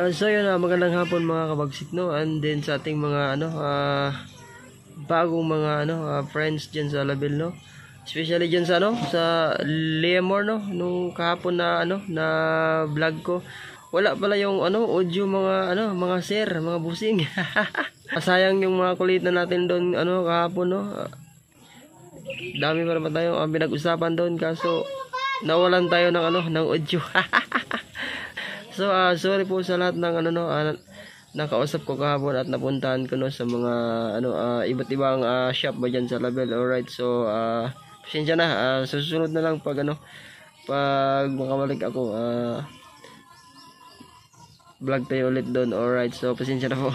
So yun, magandang hapon mga kabagsik, no? And then sa ating mga bagong mga friends diyan sa Label, no? Especially diyan sa sa Lemor, no? Nung kahapon na na vlog ko, wala pala yung audio, mga sir, mga busing. Sayang yung mga kulit na natin doon kahapon, no? Dami pa naman tayo pinag-usapan doon, kaso nawalan tayo ng ng audio. So sorry po sa lahat ng nakausap ko kahapon at napuntahan ko sa mga iba't ibang shop ba diyan sa Label. Alright, so pasensya na, susunod na lang pag pag makabalik ako, vlog tayo ulit doon. Alright, so pasensya na po.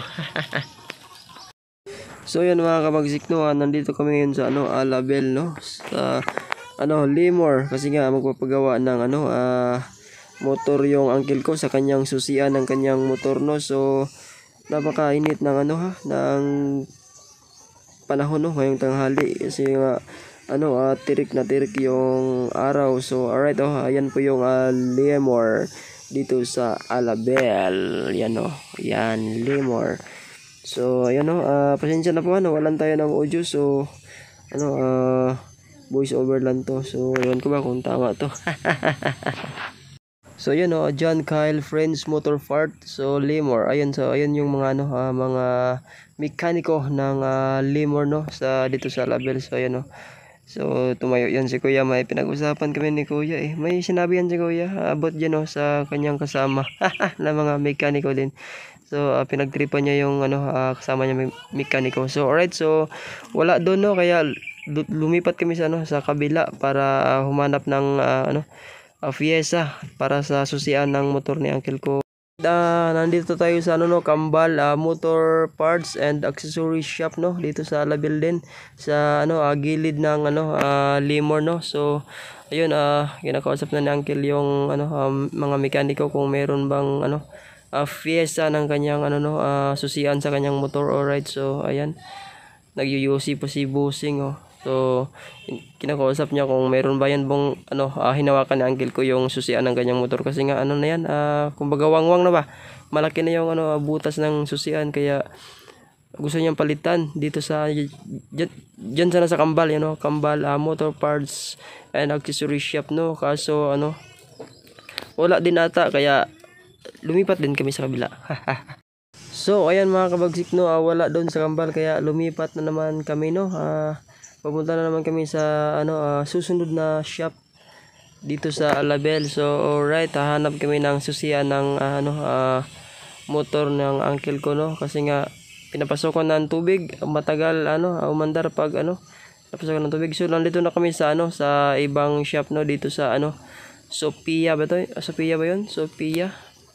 So yan mga kabagsik, no, nandito kami ngayon sa Label, no, sa Lemor, kasi nga magpapagawa ng motor yung uncle ko sa kanyang susian ng kanyang motor, no. So napakainit ng ng panahon, no, ngayong tanghali, kasi nga tirik na tirik yung araw. So alright, ayan po yung Lemor dito sa Label, yan, yan Lemor. So ayan, pasensya na po, walan tayo ng audio, so voice over lang to, so ewan ko ba kung tama to. So yun, John Kyle Friends Motor Part, so Lemor, ayun. So ayun yung mga mga mekaniko ng Lemor, no, sa dito sa Label. So ayun, so tumayo yan si Kuya, may pinag-usapan kami ni Kuya, may sinabi yan si Kuya about dyan, sa kanyang kasama na mga mekaniko din. So pinagtripan niya yung kasama niya mekaniko. So alright, so wala doon, no, kaya lumipat kami sa sa kabila para humanap ng fiesta para sa susian ng motor ni uncle ko. Nandito tayo sa Kambal Motor Parts and Accessories Shop, no, dito sa Label din, sa gilid ng Lemor, no. So ayun, kinakausap na ni uncle yung mga mekaniko kung meron bang fiesta ng kanyang susian sa kanyang motor. Alright, so ayan, nagyuyusi pa si Busing, so kinakausap niya kung meron ba yan bang hinawakan ni uncle ko yung susian ng kanyang motor, kasi nga na yan, kumbaga wangwang na ba, malaki na yung butas ng susian, kaya gusto niyang palitan dito sa dyan sana sa Kambal, Kambal Motor Parts and Accessories Shop, no. Kaso wala din ata, kaya lumipat din kami sa kabila. So ayan mga kabagsik, no, wala doon sa Kambal, kaya lumipat na naman kami, no. Papunta na naman kami sa susunod na shop dito sa Label. So alright, hahanap kami ng susian ng motor ng uncle ko, no, kasi nga pinapasokan ng tubig, matagal umandar pag napasokan ng tubig. So nandito na kami sa sa ibang shop, no, dito sa Sophia ba to? Sophia ba 'yon? Sophia.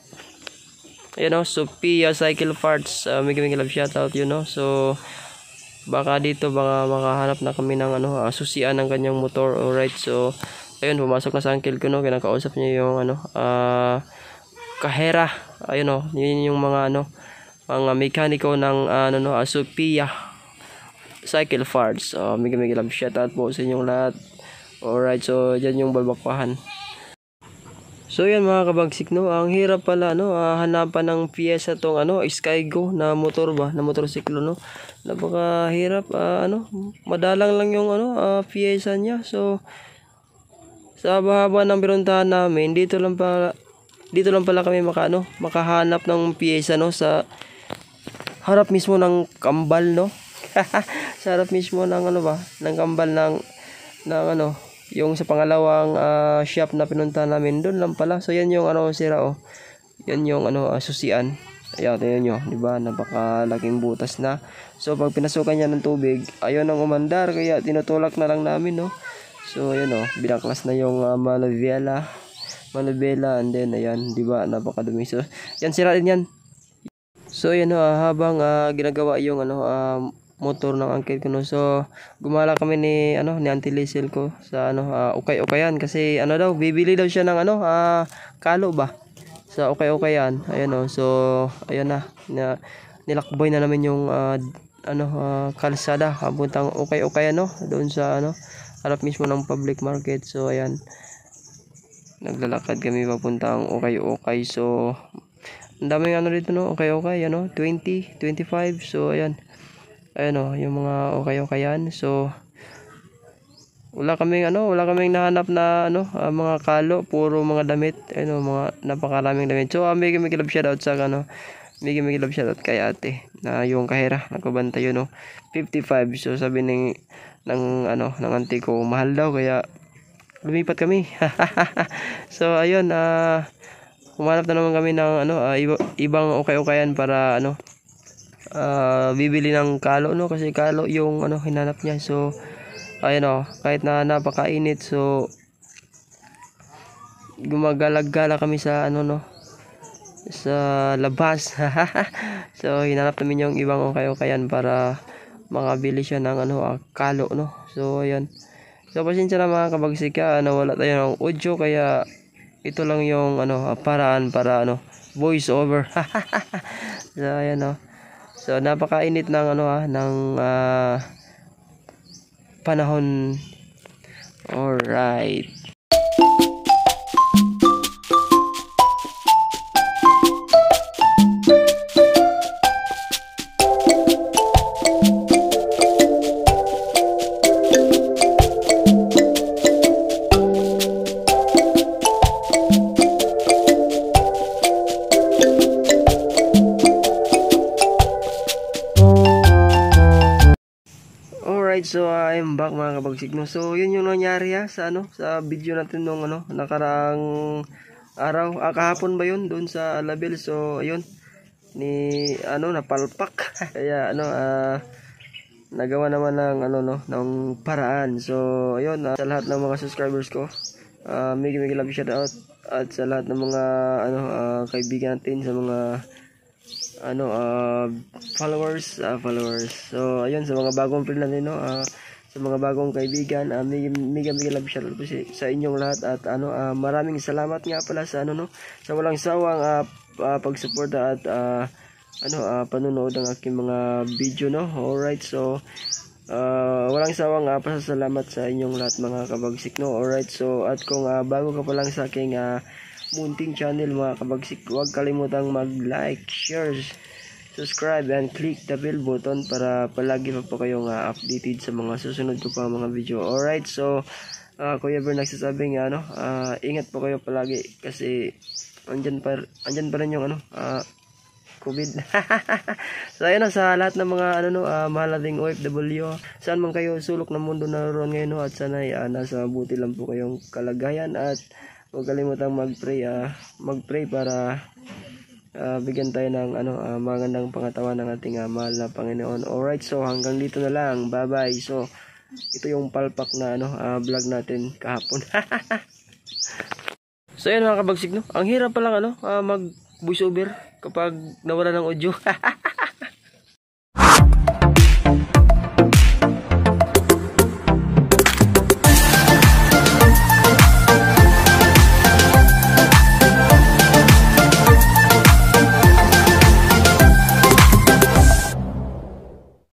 Ayan, Sophia Cycle Parts. May love shoutout yun, no. So baka dito makahanap na kami ng susian ng kanyang motor. Alright, so ayun, pumasok na sa uncle ko, no, kinakausap niya yung kahera, ayun, yun yung mga mga mekaniko ng Sophia Cycle Parts. May love shoutout po sa inyong lahat. Alright, so dyan yung balbakwahan. So yan mga kabagsik, no, ang hirap pala hanapan ng piyesa tong Skygo na motor ba, na motorsiklo, no. Napakahirap, madalang lang yung piyesa niya. So sa haba ng pinuntahan namin, dito lang pala kami makahanap ng piyesa, no, sa harap mismo ng Kambal, no. Sa harap mismo ng ng Kambal ng yung sa pangalawang shop na pinuntahan namin, doon lang pala. So yan yung sira, yan yung susian. Ayan, tingnan nyo, diba, napakalaking butas na. So pag pinasukan niya ng tubig, ayun ang umandar, kaya tinutulak na lang namin, no. So ayan, binaklas na yung manubela, and then ayan, diba, napakadumi. So yan, sira din yan. So ayan, habang ginagawa yung motor ng uncle ko, no. So gumala kami ni Auntie Liesel ko sa ukay-ukayan, kasi daw bibili daw siya ng kalo ba sa ukay-ukayan. Ayan, so ayan na nilakboy na namin yung kalsada papuntang ukay-ukayan, no, doon sa harap mismo ng public market. So ayan, naglalakad kami papuntang ukay-ukay. So Ang daming ano dito no, okay, 20, 25. So ayan. Ayan oh, yung mga okay yan. So wala kaming nahanap na mga kalo, puro mga damit, mga napakaraming damit. So may love shoutout sa may love shoutout kay ate na yung kahera nagbabanta yun 55. So sabi ng auntie ko, mahal daw kaya lumipat kami. So ayun, humanap na naman kami ng ibang okay-okayan para bibili ng kalo kasi kalo yung hinanap niya. So ayun kahit na napakainit, so gumagalag-gala kami sa sa labas. So hinanap namin yung ibang okay-okayan para makabili siya ng kalo So ayun. So pasensya na mga kabagsik, nawala tayo ng audio kaya ito lang yung paraan para voice over. So ayan So napakainit ng ng panahon. Alright. Alright, so I'm back mga kabagsik So yun yung nangyari sa sa video natin nung nakaraang araw, kahapon ba yun doon sa Label. So ayun, napalpak. Kaya nagawa naman ng ng paraan. So ayun, sa lahat ng mga subscribers ko, may love shoutout, at sa lahat ng mga kaibigan natin, sa mga followers. So ayun, sa mga bagong friend natin sa mga bagong kaibigan, mega love shoutout po sa inyong lahat. At maraming salamat nga pala sa sa walang sawang pagsuporta at panunood ng aking mga video Alright, so walang sawang pasasalamat sa inyong lahat mga kabagsik Alright, so at kung bago ka pa lang sa aking munting channel mga kabagsik, huwag kalimutang mag-like, share, subscribe, and click the bell button para palagi pa po kayong updated sa mga susunod ko pa mga video. Alright, so Kuya Ber nagsasabing ingat po kayo palagi kasi andyan pa rin yung COVID. So ayun sa lahat ng mga mahal nating OFW, saan man kayo sulok ng mundo naroon ngayon at sana'y nasa mabuti lang po kayong kalagayan. At huwag kalimutang mag-pray para bigyan tayo ng magandang pangatawan ng ating mahal na Panginoon. Alright, so hanggang dito na lang. Bye bye. So ito yung palpak na vlog natin kahapon. So ayun mga kabagsik ang hirap pa lang mag voice over kapag nawala ng audio.